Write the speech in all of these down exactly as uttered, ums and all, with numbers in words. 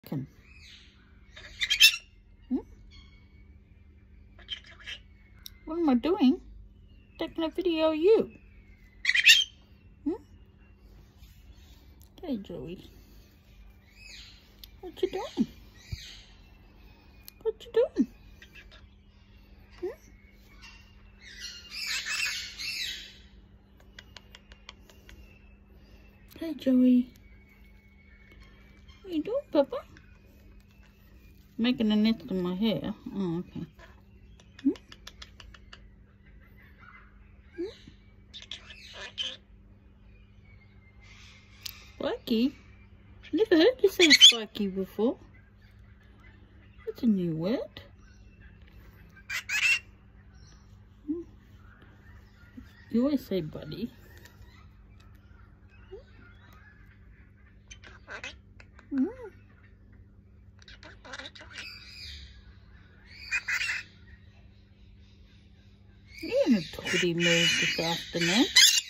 Come. Hmm? What am I doing? Taking a video of you. Hmm? Hey, Joey. What you doing? What you doing? Hmm? Hey, Joey. What you doing, Papa? Making a nest in my hair. Oh, okay. Hmm? Hmm? Spiky? Never heard you say spiky before. That's a new word. Hmm. You always say buddy. Hmm. You're in a pretty mood this afternoon.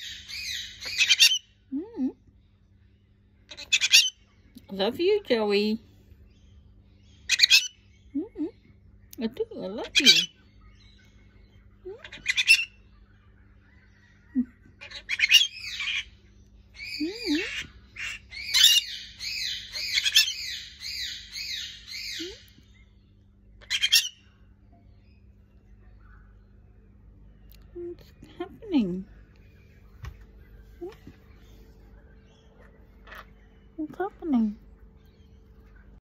Mm. Love you, Joey. Mm. I do. I love you. Mm. Mm. What's happening?